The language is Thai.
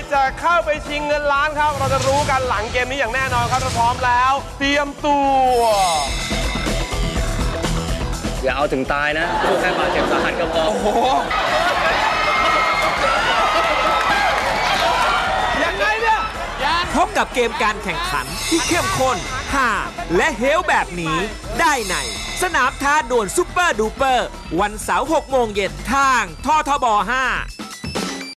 จะเข้าไปชิงเงินล้านครับเราจะรู้กันหลังเกมนี้อย่างแน่นอนครับถ้าพร้อมแล้วเตรียมตัวอย่าเอาถึงตายนะพูดแค่บาดเจ็บสาหัสก็พอโอ้โหยังไงเนี่ยพบกับเกมการแข่งขันที่เข้มข้นฮาและเฮลแบบนี้ได้ในสนามท้าดวลซุปเปอร์ดูเปอร์วันเสาร์ 6 โมงเย็นทางททบ 5